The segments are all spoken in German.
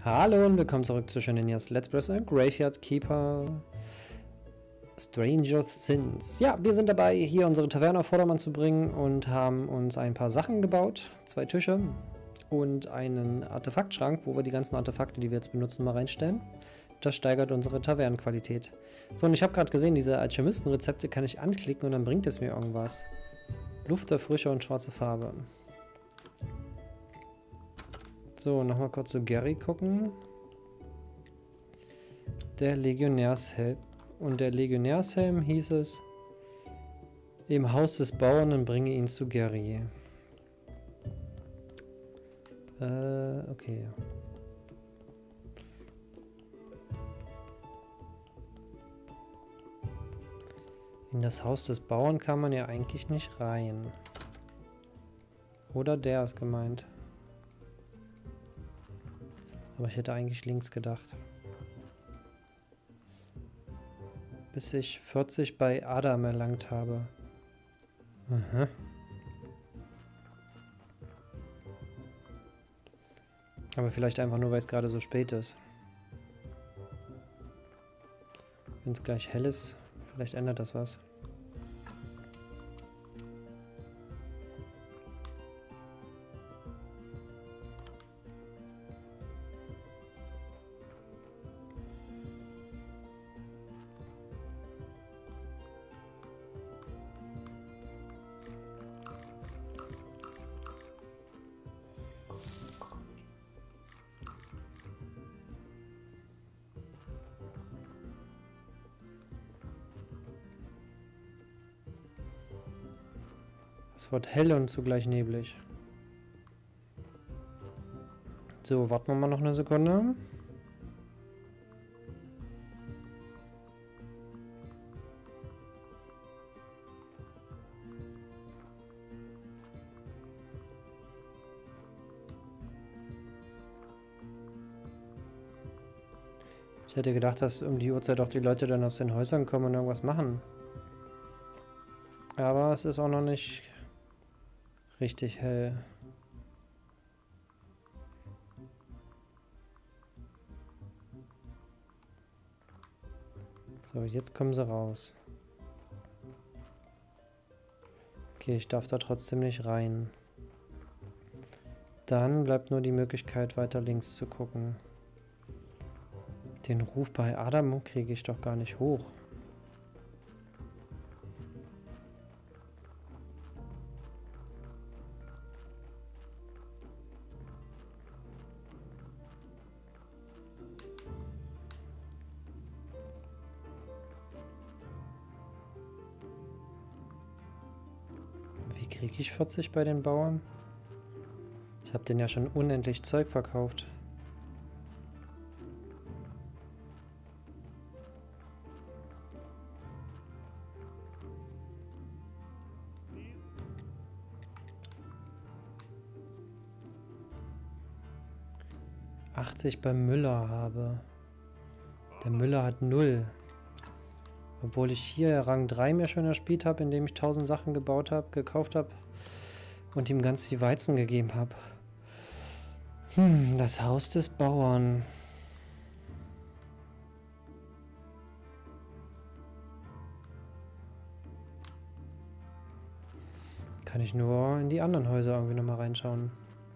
Hallo und willkommen zurück zu Shoninias Let's Play Graveyard Keeper Stranger Things. Ja, wir sind dabei, hier unsere Taverne auf Vordermann zu bringen und haben uns ein paar Sachen gebaut. 2 Tische und einen Artefaktschrank, wo wir die ganzen Artefakte, die wir jetzt benutzen, mal reinstellen. Das steigert unsere Tavernenqualität. So, und ich habe gerade gesehen, diese Alchemistenrezepte kann ich anklicken und dann bringt es mir irgendwas. Luft der Frische und schwarze Farbe. So, nochmal kurz zu Gary gucken. Der Legionärshelm. Und der Legionärshelm hieß es, im Haus des Bauern und bringe ihn zu Gary. Okay. In das Haus des Bauern kann man ja eigentlich nicht rein. Oder der ist gemeint. Aber ich hätte eigentlich links gedacht. Bis ich 40 bei Adam erlangt habe. Aha. Aber vielleicht einfach nur, weil es gerade so spät ist. Wenn es gleich hell ist, vielleicht ändert das was. Es wird hell und zugleich neblig. So, warten wir mal noch eine Sekunde. Ich hätte gedacht, dass um die Uhrzeit auch die Leute dann aus den Häusern kommen und irgendwas machen. Aber es ist auch noch nicht richtig hell. So, jetzt kommen sie raus. Okay, ich darf da trotzdem nicht rein. Dann bleibt nur die Möglichkeit, weiter links zu gucken. Den Ruf bei Adam kriege ich doch gar nicht hoch. Wie kriege ich 40 bei den Bauern? Ich habe denen ja schon unendlich Zeug verkauft. Beim Müller habe. Der Müller hat 0. Obwohl ich hier Rang 3 mir schon erspielt habe, indem ich 1000 Sachen gebaut habe, gekauft habe und ihm ganz viel Weizen gegeben habe. Das Haus des Bauern. Kann ich nur in die anderen Häuser irgendwie nochmal reinschauen.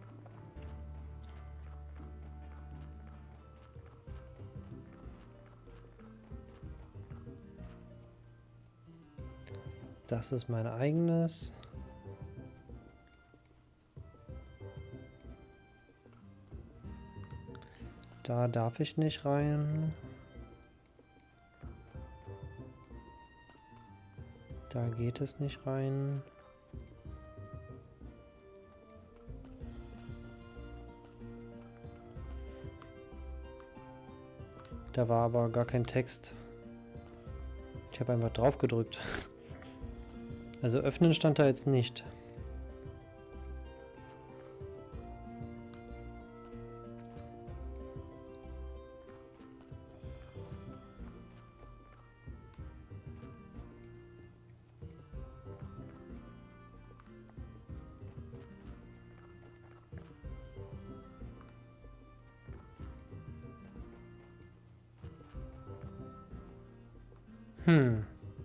Das ist mein eigenes. Da darf ich nicht rein. Da geht es nicht rein. Da war aber gar kein Text. Ich habe einfach drauf gedrückt. Also öffnen stand da jetzt nicht. Hm.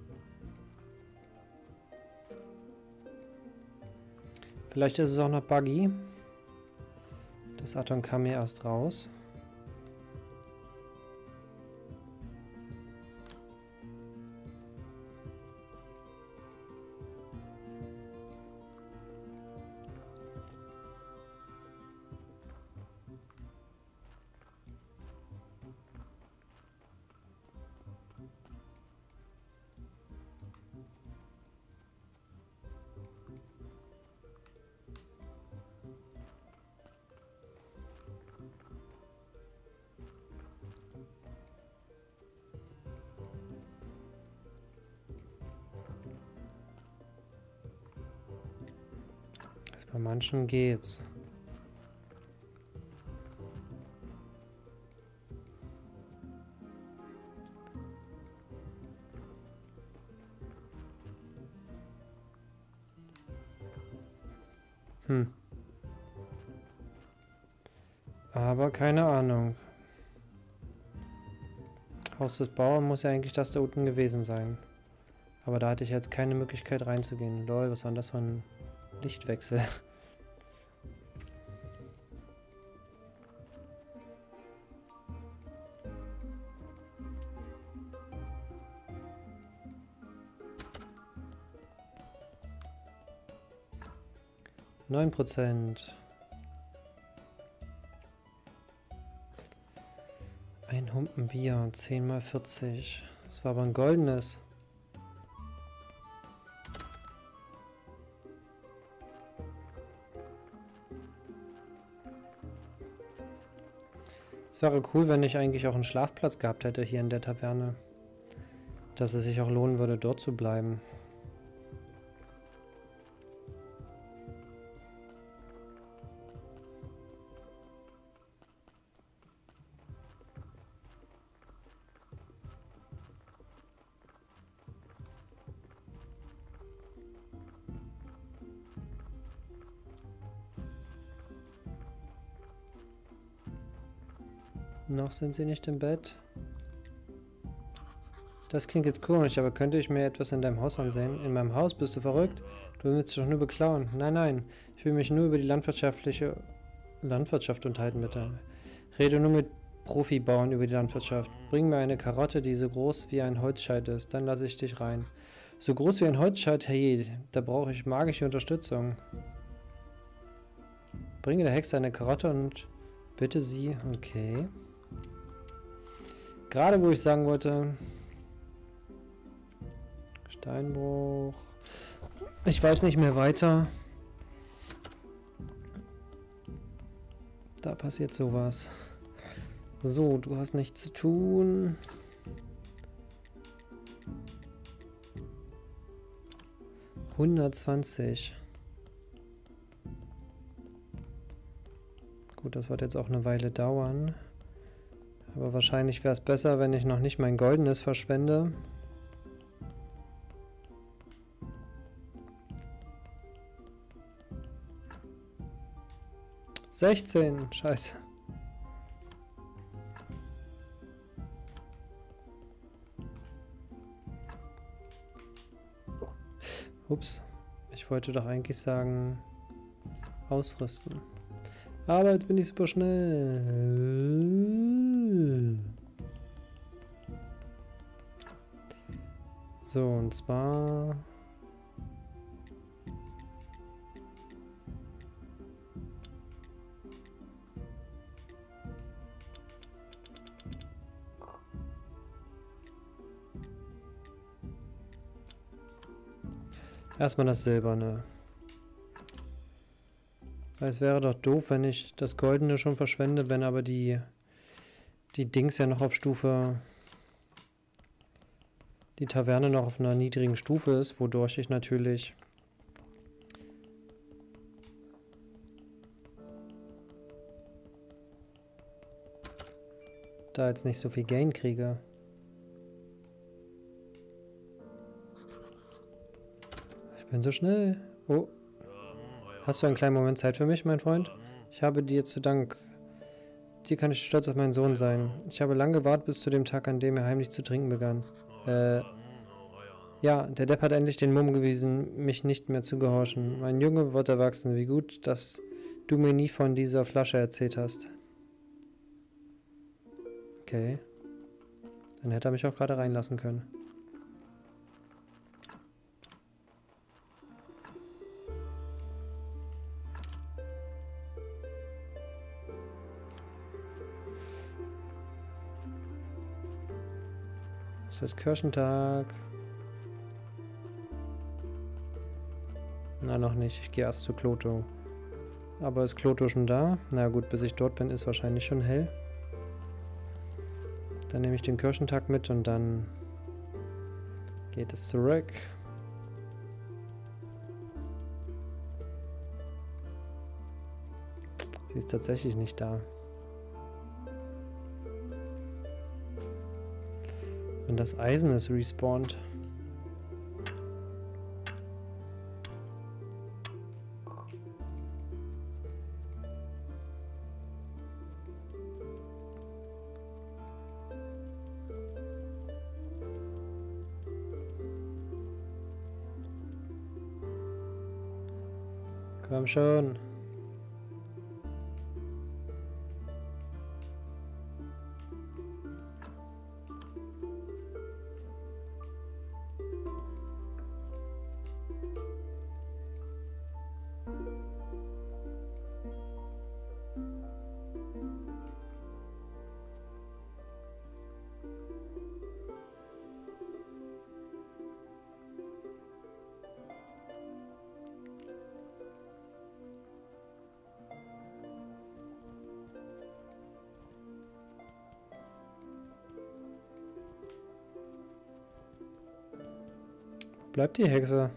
Vielleicht ist es auch noch buggy. Das Atom kam hier erst raus. Bei manchen geht's. Aber keine Ahnung. Haus des Bauern muss ja eigentlich das da unten gewesen sein. Aber da hatte ich jetzt keine Möglichkeit reinzugehen. Lol, was war denn das für ein Lichtwechsel? %. Ein Humpen Bier, 10 mal 40. Das war aber ein goldenes. Es wäre cool, wenn ich eigentlich auch einen Schlafplatz gehabt hätte hier in der Taverne. Dass es sich auch lohnen würde, dort zu bleiben. Noch sind sie nicht im Bett. Das klingt jetzt komisch, aber könnte ich mir etwas in deinem Haus ansehen? In meinem Haus? Bist du verrückt? Du willst dich doch nur beklauen. Nein, nein. Ich will mich nur über die Landwirtschaft unterhalten, bitte. Rede nur mit Profibauern über die Landwirtschaft. Bring mir eine Karotte, die so groß wie ein Holzscheit ist. Dann lasse ich dich rein. So groß wie ein Holzscheit? Hey, da brauche ich magische Unterstützung. Bringe der Hexe eine Karotte und bitte sie. Okay. Gerade wo ich sagen wollte... Steinbruch. Ich weiß nicht mehr weiter. Da passiert sowas. So, du hast nichts zu tun. $120. Gut, das wird jetzt auch eine Weile dauern. Aber wahrscheinlich wäre es besser, wenn ich noch nicht mein Goldenes verschwende. $16. Scheiße. Ups. Ich wollte doch eigentlich sagen, ausrüsten. Aber jetzt bin ich super schnell. So, und zwar... Erstmal das Silberne. Weil es wäre doch doof, wenn ich das Goldene schon verschwende, wenn aber die Dings ja noch auf Stufe... Die Taverne noch auf einer niedrigen Stufe ist, wodurch ich natürlich... da jetzt nicht so viel Gain kriege. Ich bin so schnell. Oh. Hast du einen kleinen Moment Zeit für mich, mein Freund? Ich habe dir zu Dank. Dir kann ich stolz auf meinen Sohn sein. Ich habe lange gewartet bis zu dem Tag, an dem er heimlich zu trinken begann. Ja, der Depp hat endlich den Mumm gewiesen, mich nicht mehr zu gehorchen. Mein Junge wird erwachsen. Wie gut, dass du mir nie von dieser Flasche erzählt hast. Okay. Dann hätte er mich auch gerade reinlassen können. Es ist Kirchentag. Na, noch nicht. Ich gehe erst zu Kloto. Aber ist Kloto schon da? Na gut, bis ich dort bin, ist wahrscheinlich schon hell. Dann nehme ich den Kirchentag mit und dann geht es zurück. Sie ist tatsächlich nicht da. Und das Eisen ist respawned. Komm schon. Bleibt die Hexe?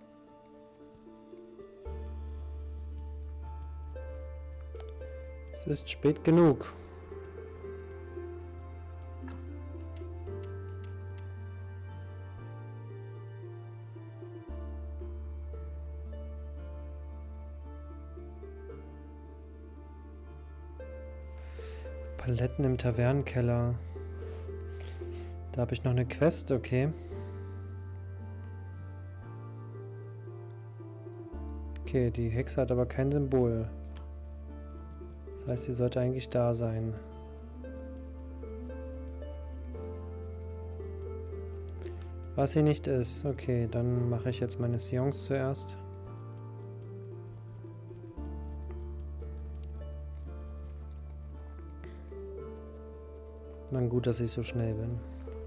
Es ist spät genug. Paletten im Tavernenkeller. Da habe ich noch eine Quest, okay. Okay, die Hexe hat aber kein Symbol. Das heißt, sie sollte eigentlich da sein. Was sie nicht ist. Okay, dann mache ich jetzt meine Seance zuerst. Man, gut, dass ich so schnell bin.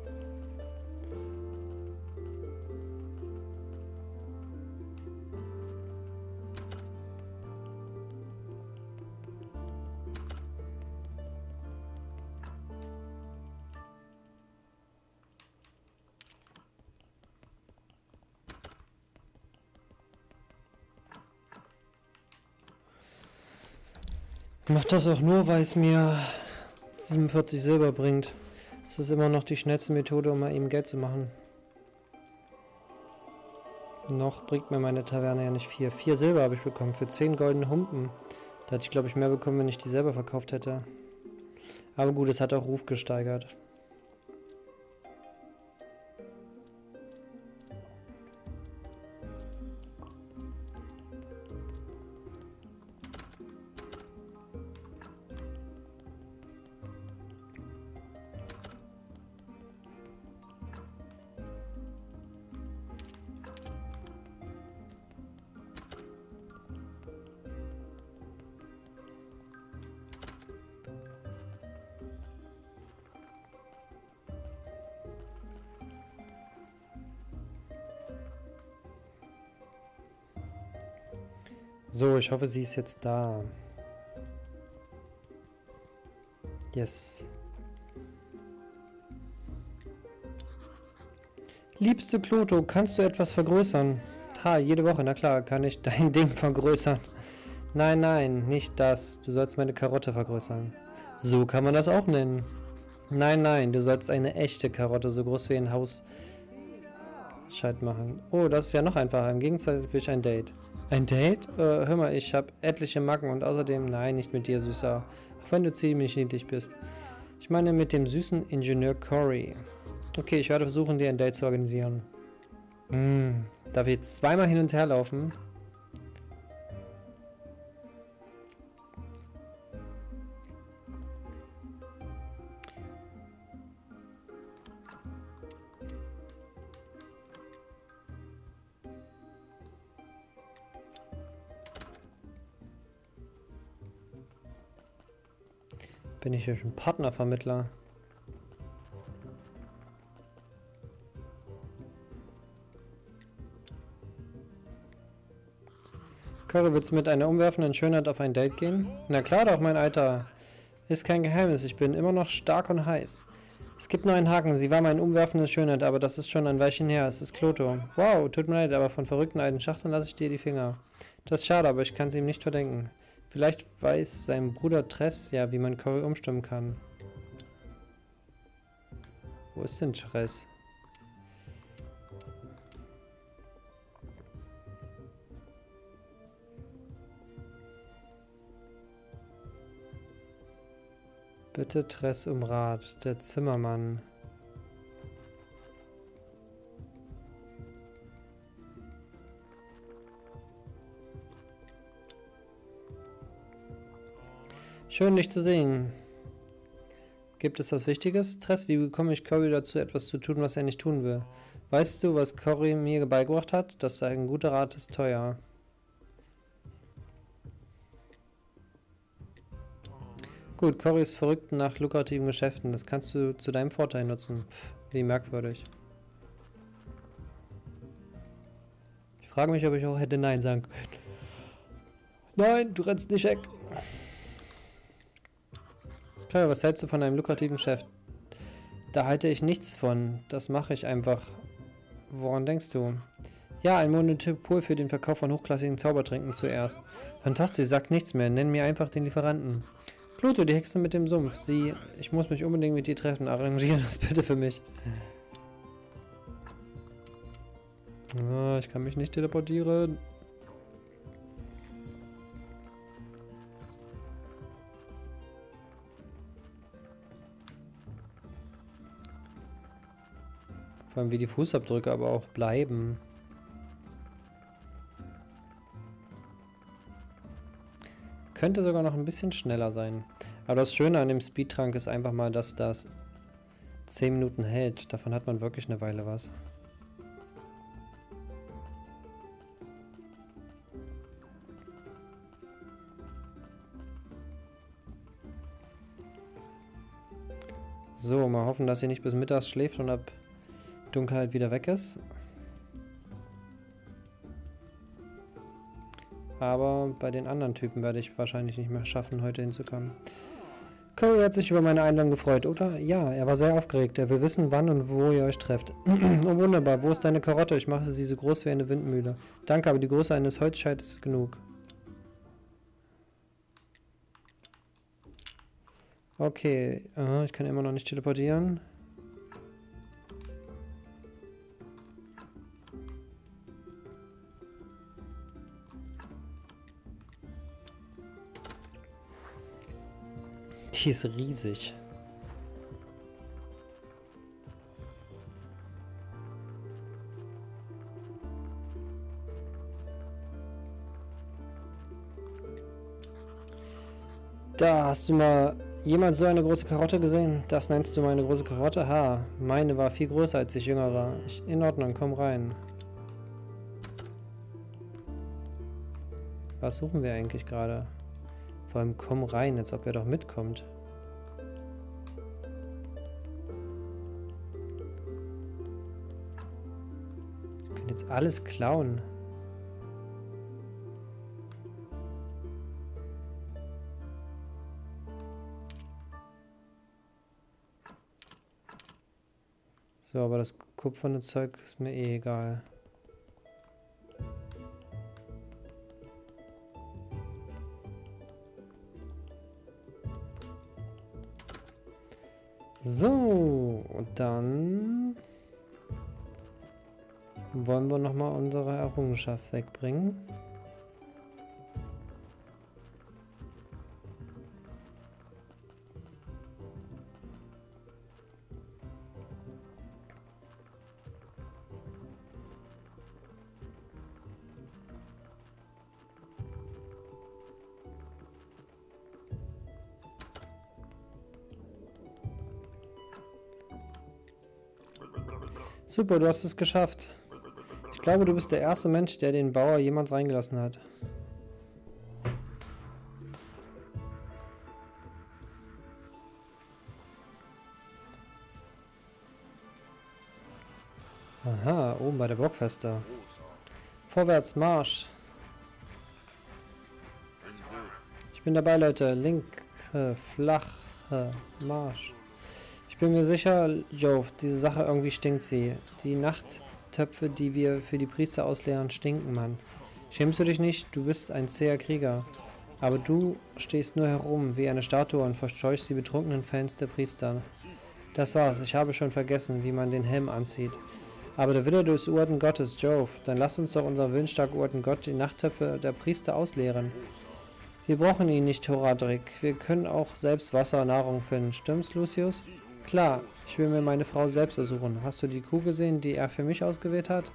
Ich mache das auch nur, weil es mir 47 Silber bringt. Das ist immer noch die schnellste Methode, um mal eben Geld zu machen. Noch bringt mir meine Taverne ja nicht viel. 4 Silber habe ich bekommen für 10 goldene Humpen. Da hätte ich, glaube ich, mehr bekommen, wenn ich die selber verkauft hätte. Aber gut, es hat auch Ruf gesteigert. So, ich hoffe, sie ist jetzt da. Yes. Liebste Kloto, kannst du etwas vergrößern? Ha, jede Woche, na klar, kann ich dein Ding vergrößern. Nein, nein, nicht das. Du sollst meine Karotte vergrößern. So kann man das auch nennen. Nein, nein, du sollst eine echte Karotte, so groß wie ein Haus Scheit machen. Oh, das ist ja noch einfacher. Im Gegensatz will ich ein Date. Ein Date? Hör mal, ich habe etliche Macken und außerdem, nein, nicht mit dir, Süßer. Auch wenn du ziemlich niedlich bist. Ich meine mit dem süßen Ingenieur Cory. Okay, ich werde versuchen, dir ein Date zu organisieren. Darf ich jetzt zweimal hin und her laufen? Bin ich hier schon Partnervermittler? Cory, willst du mit einer umwerfenden Schönheit auf ein Date gehen? Na klar doch, mein Alter. Ist kein Geheimnis, ich bin immer noch stark und heiß. Es gibt nur einen Haken, sie war meine umwerfende Schönheit, aber das ist schon ein Weilchen her. Es ist Clotho. Wow, tut mir leid, aber von verrückten alten Schachteln lasse ich dir die Finger. Das ist schade, aber ich kann es ihm nicht verdenken. Vielleicht weiß sein Bruder Tress ja, wie man Cory umstimmen kann. Wo ist denn Tress? Bitte Tress um Rat, der Zimmermann. Schön, dich zu sehen. Gibt es was Wichtiges? Tress, wie bekomme ich Cory dazu, etwas zu tun, was er nicht tun will? Weißt du, was Cory mir beigebracht hat? Das ein guter Rat ist teuer. Gut, Cory ist verrückt nach lukrativen Geschäften. Das kannst du zu deinem Vorteil nutzen. Pff, wie merkwürdig. Ich frage mich, ob ich auch hätte Nein sagen können. Nein, du rennst nicht weg. Cory, was hältst du von einem lukrativen Geschäft? Da halte ich nichts von. Das mache ich einfach. Woran denkst du? Ja, ein Monopol für den Verkauf von hochklassigen Zaubertränken zuerst. Fantastisch, sag nichts mehr. Nenn mir einfach den Lieferanten. Pluto, die Hexe mit dem Sumpf. Ich muss mich unbedingt mit dir treffen. Arrangiere das bitte für mich. Oh, ich kann mich nicht teleportieren. Vor allem wie die Fußabdrücke aber auch bleiben. Könnte sogar noch ein bisschen schneller sein. Aber das Schöne an dem Speedtrank ist einfach mal, dass das 10 Minuten hält. Davon hat man wirklich eine Weile was. So, mal hoffen, dass sie nicht bis mittags schläft und ab Dunkelheit wieder weg ist. Aber bei den anderen Typen werde ich wahrscheinlich nicht mehr schaffen, heute hinzukommen. Cory hat sich über meine Einladung gefreut, oder? Ja, er war sehr aufgeregt. Er will wissen, wann und wo ihr euch trefft. Oh, wunderbar. Wo ist deine Karotte? Ich mache sie so groß wie eine Windmühle. Danke, aber die Größe eines Holzscheites ist genug. Okay, ich kann immer noch nicht teleportieren. Die ist riesig. Da hast du mal jemals so eine große Karotte gesehen? Das nennst du meine große Karotte? Ha, meine war viel größer, als ich jünger war. In Ordnung, komm rein. Was suchen wir eigentlich gerade? Vor allem komm rein, als ob er doch mitkommt. Ich könnte jetzt alles klauen. So, aber das kupferne Zeug ist mir eh egal. So, und dann wollen wir nochmal unsere Errungenschaft wegbringen. Super, du hast es geschafft. Ich glaube, du bist der erste Mensch, der den Bauer jemals reingelassen hat. Aha, oben bei der Burgfeste. Vorwärts, Marsch. Ich bin dabei, Leute. Link, flach, Marsch. Ich bin mir sicher, Joe, diese Sache irgendwie stinkt sie. Die Nachttöpfe, die wir für die Priester ausleeren, stinken, Mann. Schämst du dich nicht? Du bist ein zäher Krieger. Aber du stehst nur herum wie eine Statue und verscheuchst die betrunkenen Fans der Priester. Das war's. Ich habe schon vergessen, wie man den Helm anzieht. Aber der Wille des uralten Gottes, Jove, dann lass uns doch unserem willensstarken uralten Gott die Nachttöpfe der Priester ausleeren. Wir brauchen ihn nicht, Horadric. Wir können auch selbst Wasser und Nahrung finden. Stimmt's, Lucius? Klar, ich will mir meine Frau selbst ersuchen. Hast du die Kuh gesehen, die er für mich ausgewählt hat?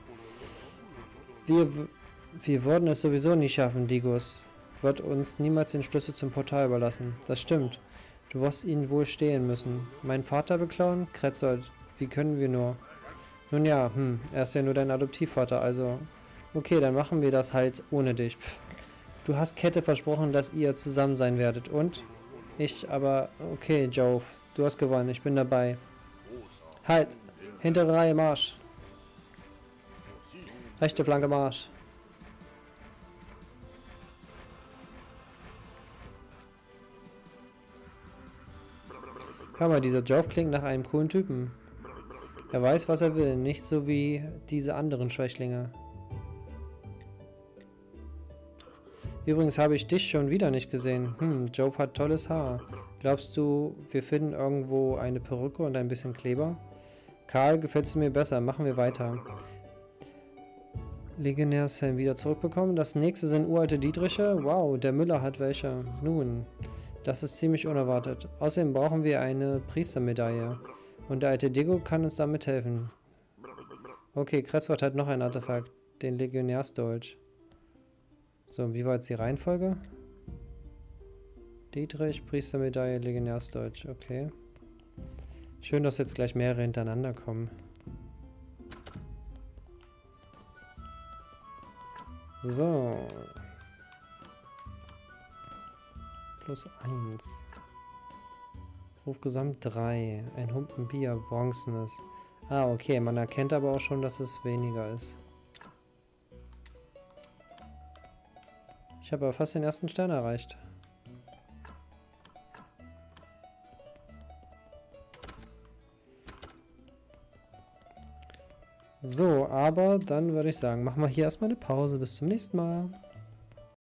Wir würden es sowieso nie schaffen, Digus. Wird uns niemals den Schlüssel zum Portal überlassen. Das stimmt. Du wirst ihn wohl stehlen müssen. Meinen Vater beklauen? Kretzold, wie können wir nur? Nun ja, er ist ja nur dein Adoptivvater, also... Okay, dann machen wir das halt ohne dich. Pff. Du hast Kette versprochen, dass ihr zusammen sein werdet. Und? Ich, aber... Okay, Jove, du hast gewonnen, ich bin dabei. Halt! Hintere Reihe, Marsch! Rechte Flanke, Marsch! Hör mal, dieser Jove klingt nach einem coolen Typen. Er weiß, was er will, nicht so wie diese anderen Schwächlinge. Übrigens habe ich dich schon wieder nicht gesehen. Jove hat tolles Haar. Glaubst du, wir finden irgendwo eine Perücke und ein bisschen Kleber? Karl, gefällst du mir besser. Machen wir weiter. Legionärshelm wieder zurückbekommen. Das nächste sind uralte Dietriche. Wow, der Müller hat welche. Nun, das ist ziemlich unerwartet. Außerdem brauchen wir eine Priestermedaille. Und der alte Digo kann uns damit helfen. Okay, Kretzwart hat noch ein Artefakt. Den Legionärsdolch. So, wie war jetzt die Reihenfolge? Dietrich, Priestermedaille, Legionärsdolch. Okay. Schön, dass jetzt gleich mehrere hintereinander kommen. So. +1. Rufgesamt 3. Ein Humpen Bier, bronzenes. Ah, okay. Man erkennt aber auch schon, dass es weniger ist. Ich habe aber fast den ersten Stern erreicht. So, aber dann würde ich sagen, machen wir hier erstmal eine Pause. Bis zum nächsten Mal.